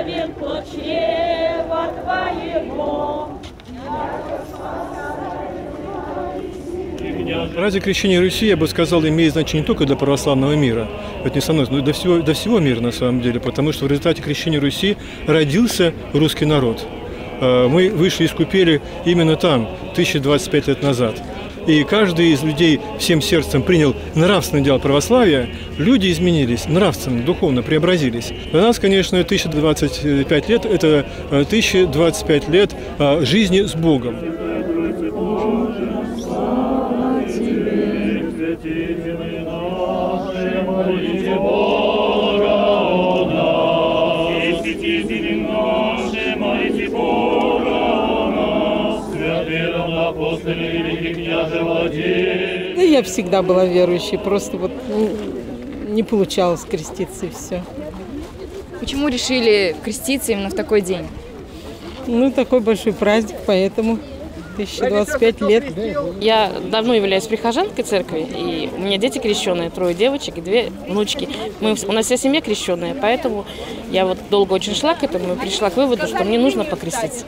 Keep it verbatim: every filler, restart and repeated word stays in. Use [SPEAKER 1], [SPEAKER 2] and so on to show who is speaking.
[SPEAKER 1] благословен чрева Твоего.
[SPEAKER 2] Ради крещения Руси, я бы сказал, имеет значение не только для православного мира, это не со мной, но и до всего, до всего мира на самом деле, потому что в результате крещения Руси родился русский народ. Мы вышли из купели именно там, тысяча двадцать пять лет назад. И каждый из людей всем сердцем принял нравственное дело православия, люди изменились, нравственно, духовно преобразились. Для нас, конечно, тысяча двадцать пять лет – это тысяча двадцать пять лет жизни с Богом.
[SPEAKER 3] Да я всегда была верующей, просто вот не получалось креститься и все.
[SPEAKER 4] Почему решили креститься именно в такой день?
[SPEAKER 3] Ну, такой большой праздник, поэтому тысяча двадцать пять лет.
[SPEAKER 5] Я давно являюсь прихожанкой церкви, и у меня дети крещеные, трое девочек и две внучки. Мы, у нас вся семья крещеная, поэтому я вот долго очень шла к этому и пришла к выводу, что мне нужно покреститься.